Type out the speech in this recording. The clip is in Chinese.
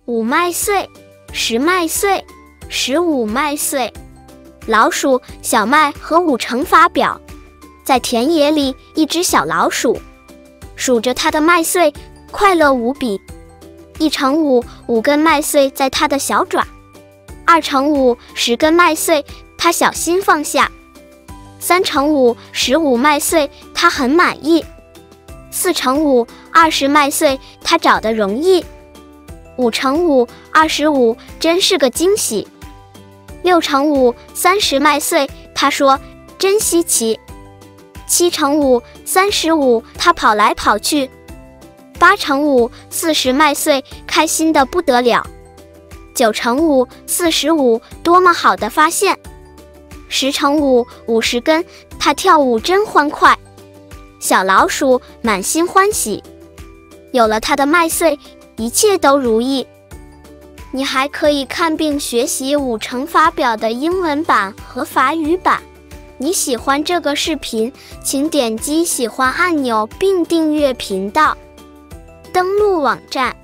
5麦穗，10麦穗，15麦穗。老鼠、小麦和5乘法表。在田野里，一只小老鼠数着它的麦穗，快乐无比。1乘5，5根麦穗在它的小爪；2乘5，10根麦穗，它小心放下；3乘5，15麦穗，它很满意；4乘5，20麦穗，它找得容易；5乘5，25，真是个惊喜；6乘5，30麦穗，他说真稀奇；7乘5，35，他跑来跑去；8乘5，40麦穗，开心得不得了；9乘5，45，多么好的发现；10乘5，50根，他跳舞真欢快。小老鼠满心欢喜，有了它的麦穗，一切都如意。你还可以看并学习5乘法表的英文版和法语版。你喜欢这个视频，请点击喜欢按钮并订阅频道。登录网站